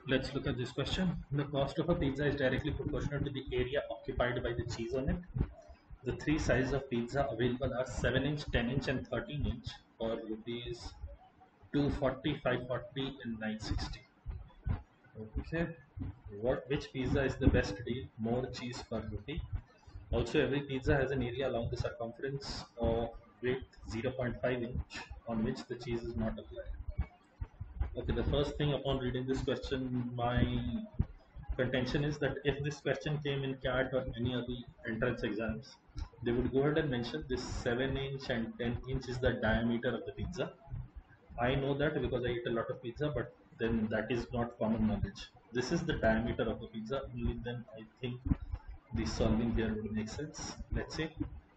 Let's look at this question. The cost of a pizza is directly proportional to the area occupied by the cheese on it. The three sizes of pizza available are 7 inch, 10 inch, and 13 inch for rupees 240, 540, and 960. Okay. Which pizza is the best deal? More cheese per rupee. Also, every pizza has an area along the circumference of width 0.5 inch on which the cheese is not applied. Okay, the first thing upon reading this question, my contention is that if this question came in CAT or any other entrance exams, they would go ahead and mention this 7 inch and 10 inch is the diameter of the pizza. I know that because I eat a lot of pizza, but then that is not common knowledge. This is the diameter of the pizza, only then I think the solving here would make sense. Let's say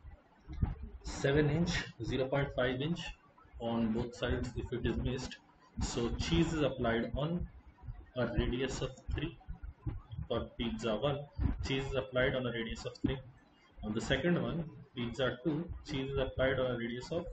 7 inch, 0.5 inch on both sides if it is missed. So cheese is applied on a radius of 3. For pizza 1, cheese is applied on a radius of 3. On the second one, pizza 2, cheese is applied on a radius of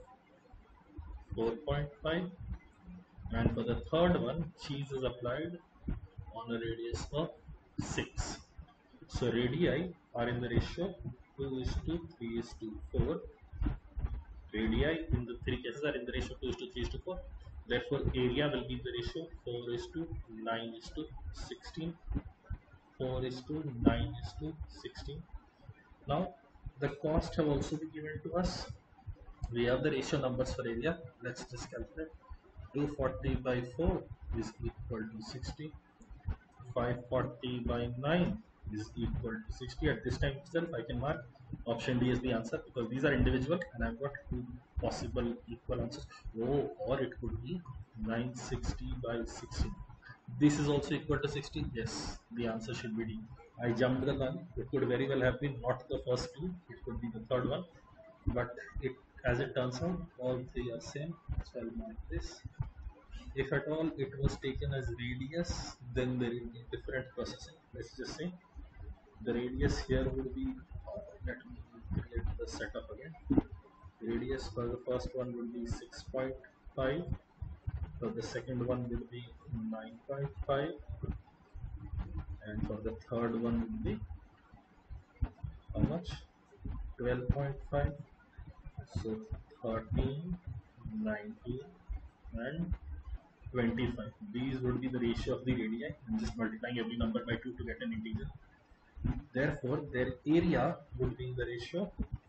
4.5. And for the third one, cheese is applied on a radius of 6. So radii are in the ratio 2 is to 3 is to 4. Radii in the three cases are in the ratio 2 is to 3 is to 4. Therefore, area will be in the ratio 4 is to 9 is to 16. 4 is to 9 is to 16. Now, the cost have also been given to us. We have the ratio numbers for area. Let's just calculate. 240 by 4 is equal to 60. 540 by 9 is equal to 60. At this time itself, I can mark option D as the answer because these are individual and I've got two possible equal answers. Oh, or it could be 960 by 16. This is also equal to 60. Yes, the answer should be D. I jumped the gun. It could very well have been not the first two. It could be the third one. But as it turns out, all three are same. So I'll mark this. If at all it was taken as radius, then there will be different processing. Let's just say the radius here would be, let me create the setup again. Radius for the first one will be 6.5, for the second one will be 9.5, and for the third one will be how much? 12.5. So 13, 19, and 25. These would be the ratio of the radii. I'm just multiplying every number by 2 to get an integer. Therefore, their area would be in the ratio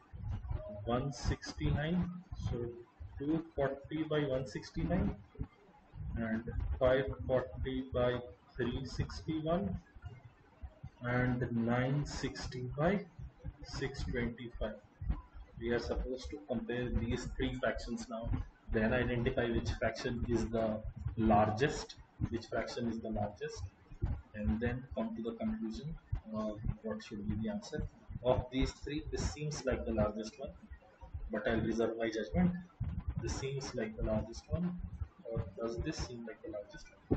169. So 240 by 169 and 540 by 361 and 960 by 625. We are supposed to compare these three fractions now, then identify which fraction is the largest, and then come to the conclusion of what should be the answer. Of these three, this seems like the largest one, but I'll reserve my judgment. This seems like the largest one, or does this seem like the largest one?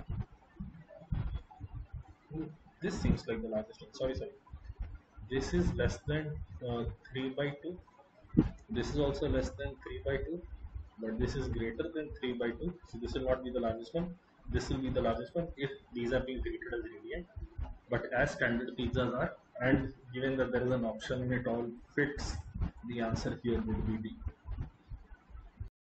This seems like the largest one. Sorry. This is less than 3 by 2. This is also less than 3 by 2, but this is greater than 3 by 2. So this will not be the largest one. This will be the largest one if these are being treated as radii. But as standard pizzas are, and given that there is an option in it all fits, the answer here would be D.